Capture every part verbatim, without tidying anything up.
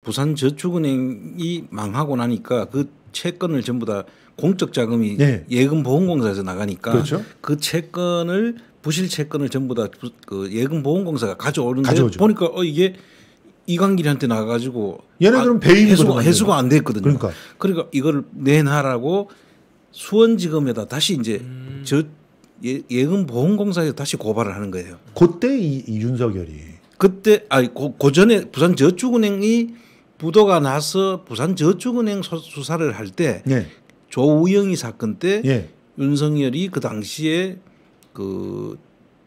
부산저축은행이 망하고 나니까 그 채권을 전부 다 공적 자금이 네. 예금보험공사에서 나가니까 그렇죠. 그 채권을 부실 채권을 전부 다 그 예금보험공사가 가져오는데 가져오죠. 보니까 어 이게 이광길이한테 나가가지고 얘네들은 아, 배임이거든요. 해수가, 해수가 안 됐거든요. 그러니까. 그러니까 이걸 내놔라고 수원지검에다 다시 이제 음. 저 예, 예금보험공사에서 다시 고발을 하는 거예요. 그때 이, 이 윤석열이 그때 아니 그, 그 전에 부산저축은행이 부도가 나서 부산저축은행 수사를 할 때 네. 조우영이 사건 때 예. 윤석열이 그 당시에 그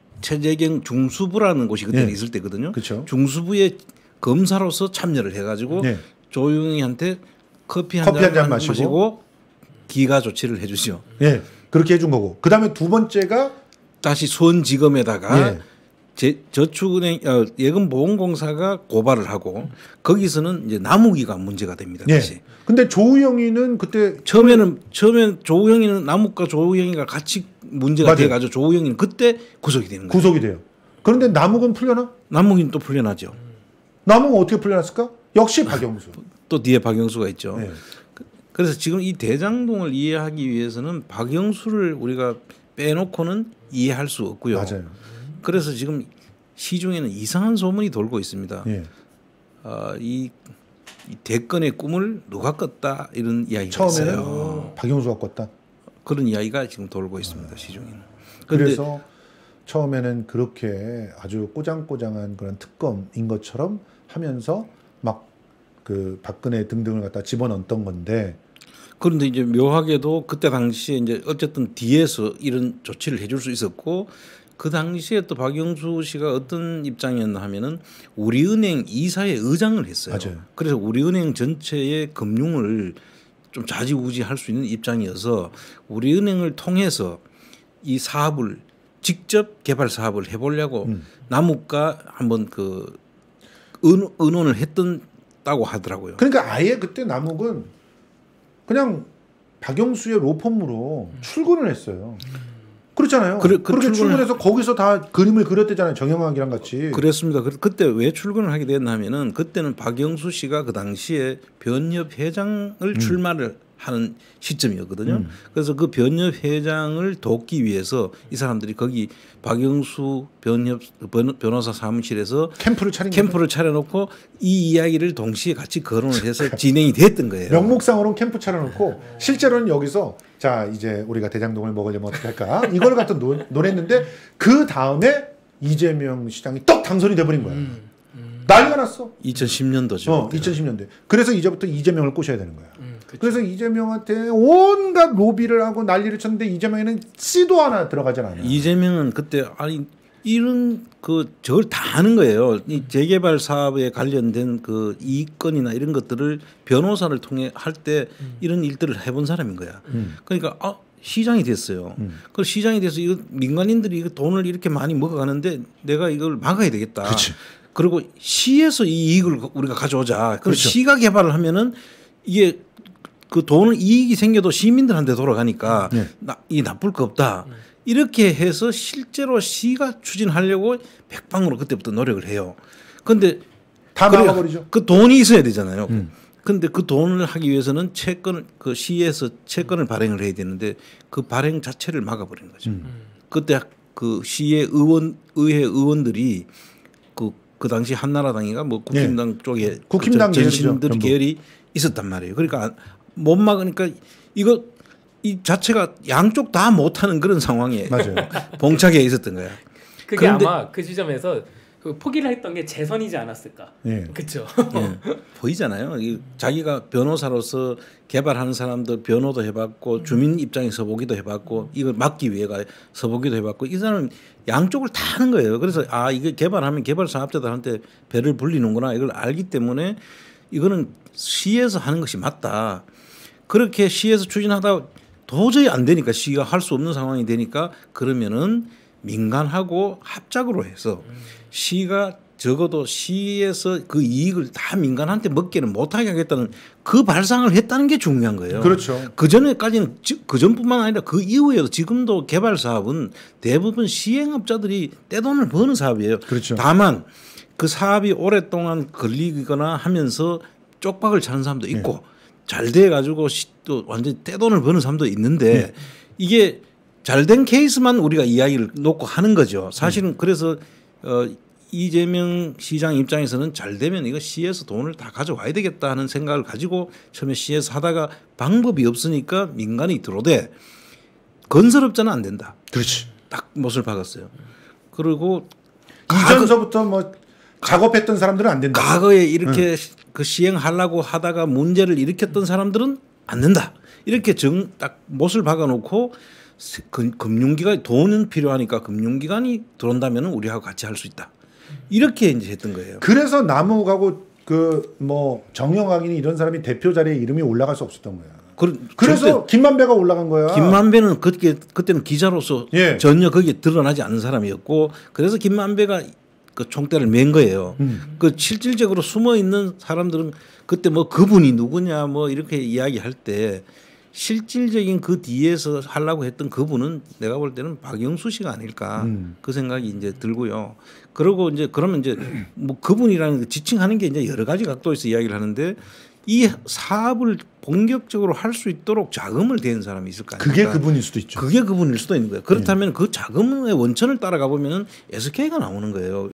최재경 중수부라는 곳이 그때 네. 있을 때거든요. 그렇죠. 중수부의 검사로서 참여를 해가지고 네. 조우영이한테 커피 한 커피 한 잔 잔 마시고. 마시고 기가 조치를 해주죠. 예. 그렇게 해준 거고. 그 다음에 두 번째가 다시 수원지검에다가 예. 제, 저축은행 어, 예금보험공사가 고발을 하고 거기서는 이제 남욱이가 문제가 됩니다. 예. 다시. 근데 조우영이는 그때 처음에는 처음엔 조우영이는 남욱과 조우영이가 같이 문제가 맞아요. 돼가지고 조우영이는 그때 구속이 되는 거예요. 구속이 돼요. 그런데 남욱은 풀려나? 남욱이는 또 풀려나죠. 남욱은 어떻게 풀려났을까? 역시 박영수. 또 뒤에 박영수가 있죠. 예. 그래서 지금 이 대장동을 이해하기 위해서는 박영수를 우리가 빼놓고는 이해할 수 없고요. 맞아요. 그래서 지금 시중에는 이상한 소문이 돌고 있습니다. 예. 어, 이, 이 대권의 꿈을 누가 꿨다 이런 이야기가 처음에는 있어요. 박영수가 꿨다. 그런 이야기가 지금 돌고 있습니다. 시중에는. 그래서 처음에는 그렇게 아주 꼬장꼬장한 그런 특검인 것처럼 하면서 막 그 박근혜 등등을 갖다 집어넣었던 건데 그런데 이제 묘하게도 그때 당시에 이제 어쨌든 뒤에서 이런 조치를 해줄 수 있었고 그 당시에 또 박영수 씨가 어떤 입장이었나 하면은 우리은행 이사의 의장을 했어요. 맞아요. 그래서 우리은행 전체의 금융을 좀 좌지우지할 수 있는 입장이어서 우리은행을 통해서 이 사업을 직접 개발 사업을 해보려고 음. 남욱과 한번 그 의, 의논을 했던 다고 하더라고요. 그러니까 아예 그때 남욱은 그냥 박영수의 로펌으로 음. 출근을 했어요. 그렇잖아요. 그래, 그 그렇게 출근해서 거기서 다 그림을 그렸대잖아요. 정영학이랑 같이. 그랬습니다. 그때 왜 출근을 하게 됐나 하면은 그때는 박영수 씨가 그 당시에 변협 회장을 음. 출마를 하는 시점이었거든요. 음. 그래서 그 변협 회장을 돕기 위해서 이 사람들이 거기 박영수 변협 변호사 사무실에서 캠프를 차린 캠프를 차려놓고 이 이야기를 동시에 같이 거론을 해서 진행이 됐던 거예요. 명목상으로는 캠프 차려놓고 실제로는 여기서 자 이제 우리가 대장동을 먹으려면 어떻게 할까 이걸 갖다 논, 논했는데 그 다음에 이재명 시장이 떡 당선이 돼버린 거야. 음. 음. 난리가 났어. 이천십 년도죠. 어, 이천십 년대. 그래서 이제부터 이재명을 꼬셔야 되는 거야. 음, 그래서 이재명한테 온갖 로비를 하고 난리를 쳤는데 이재명에는 씨도 하나 들어가지 않아요. 이재명은 그때 아니 이런 그 저걸 다 하는 거예요. 이 재개발 사업에 관련된 그 이익건이나 이런 것들을 변호사를 통해 할 때 음. 이런 일들을 해본 사람인 거야. 음. 그러니까 아 시장이 됐어요. 음. 그 시장이 돼서 이거 민간인들이 이거 돈을 이렇게 많이 먹어가는데 내가 이걸 막아야 되겠다. 그치. 그리고 시에서 이 이익을 우리가 가져오자. 그렇죠. 시가 개발을 하면은 이게 그 돈을 이익이 생겨도 시민들한테 돌아가니까 네. 나, 이 나쁠 거 없다. 네. 이렇게 해서 실제로 시가 추진하려고 백방으로 그때부터 노력을 해요. 그런데 다 막아버리죠. 그 돈이 있어야 되잖아요. 음. 근데 그 돈을 하기 위해서는 채권을 그 시에서 채권을 발행을 해야 되는데 그 발행 자체를 막아버린 거죠. 음. 그때 그 시의 의원 의회 의원들이 그, 그 당시 한나라당이가 뭐 국힘당 네. 쪽에 국힘당 전신들 계열이 있었단 말이에요. 그러니까 못 막으니까 이거 이 자체가 양쪽 다 못하는 그런 상황에 맞아요. 봉착해 있었던 거야. 그게 아마 그 지점에서 그 포기를 했던 게 재선이지 않았을까. 예. 그렇죠. 예. 보이잖아요. 자기가 변호사로서 개발하는 사람들 변호도 해봤고 주민 입장에 서보기도 해봤고 이걸 막기 위해가 서보기도 해봤고 이 사람은 양쪽을 다 하는 거예요. 그래서 아 이게 개발하면 개발 사업자들한테 배를 불리는구나 이걸 알기 때문에 이거는 시에서 하는 것이 맞다. 그렇게 시에서 추진하다 도저히 안 되니까 시가 할 수 없는 상황이 되니까 그러면은 민간하고 합작으로 해서 시가 적어도 시에서 그 이익을 다 민간한테 먹기는 못하게 하겠다는 그 발상을 했다는 게 중요한 거예요. 그렇죠. 그 전에까지는 그 전뿐만 아니라 그 이후에도 지금도 개발 사업은 대부분 시행업자들이 떼돈을 버는 사업이에요. 그렇죠. 다만 그 사업이 오랫동안 걸리거나 하면서 쪽박을 차는 사람도 있고 네. 잘 돼 가지고 또 완전 떼돈을 버는 사람도 있는데 네. 이게 잘된 케이스만 우리가 이야기를 놓고 하는 거죠. 사실은 네. 그래서 어, 이재명 시장 입장에서는 잘 되면 이거 시에서 돈을 다 가져와야 되겠다 하는 생각을 가지고 처음에 시에서 하다가 방법이 없으니까 민간이 들어오되 건설업자는 안 된다. 그렇지. 딱 못을 박았어요. 그리고 이전서부터 뭐 작업했던 사람들은 안 된다. 과거에 이렇게 응. 그 시행하려고 하다가 문제를 일으켰던 사람들은 안 된다. 이렇게 정 딱 못을 박아놓고 금융기관 돈은 필요하니까 금융기관이 들어온다면 우리하고 같이 할 수 있다. 이렇게 이제 했던 거예요. 그래서 남욱하고 그 뭐 정영학이니 이런 사람이 대표 자리에 이름이 올라갈 수 없었던 거야. 그, 그래서 김만배가 올라간 거야. 김만배는 그때 그때는 기자로서 예. 전혀 거기에 드러나지 않는 사람이었고 그래서 김만배가 그 총대를 맨 거예요. 음. 그 실질적으로 숨어 있는 사람들은 그때 뭐 그분이 누구냐 뭐 이렇게 이야기할 때 실질적인 그 뒤에서 하려고 했던 그분은 내가 볼 때는 박영수 씨가 아닐까 음. 그 생각이 이제 들고요. 그리고 이제 그러면 이제 뭐 그분이라는 지칭하는 게 이제 여러 가지 각도에서 이야기를 하는데 이 사업을 본격적으로 할 수 있도록 자금을 댄 사람이 있을 거 아닙니까? 그게 그분일 수도 있죠. 그게 그분일 수도 있는 거예요. 그렇다면 네. 그 자금의 원천을 따라가 보면은 에스케이가 나오는 거예요.